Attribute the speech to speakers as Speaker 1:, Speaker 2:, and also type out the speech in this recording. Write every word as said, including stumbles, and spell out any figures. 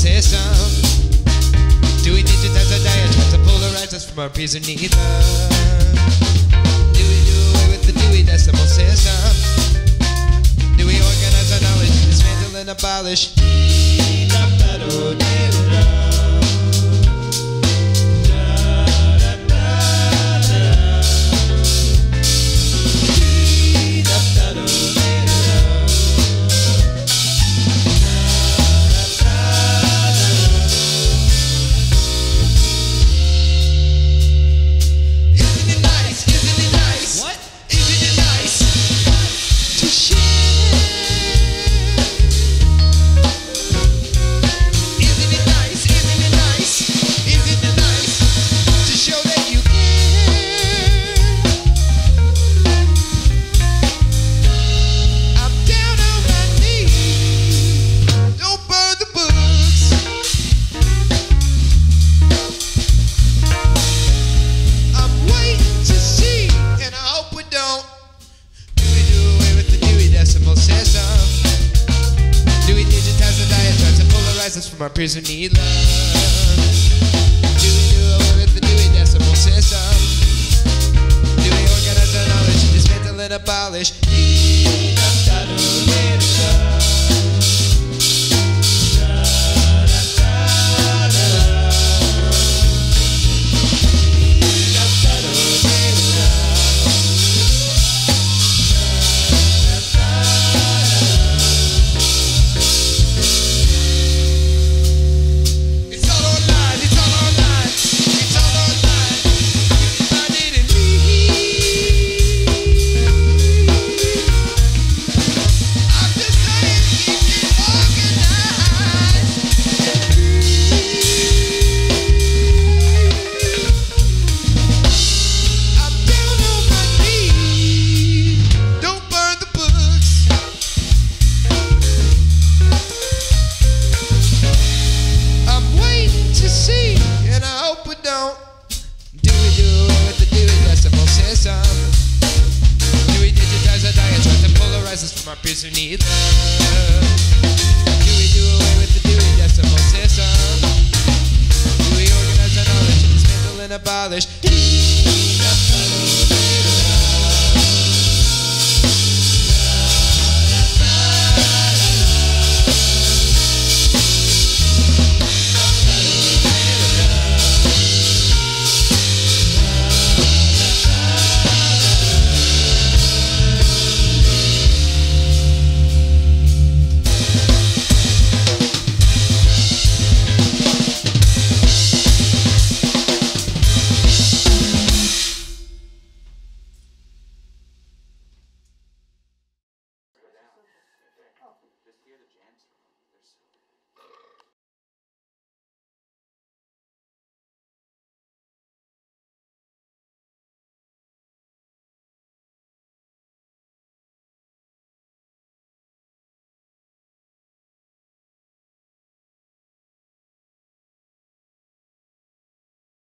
Speaker 1: System. Dewey digitize our diatribes to polarize us from our peers who need love. Dewey do away with the Dewey Decimal System. Dewey organize our knowledge, dismantle and abolish. From our peers who need love. Dewey do away with the Dewey Decimal System. Dewey organize our knowledge, dismantle and abolish. From our peers who need love. Dewey do away with the Dewey Decimal System. Dewey organize our knowledge, dismantle and abolish. Just hear the jams. There's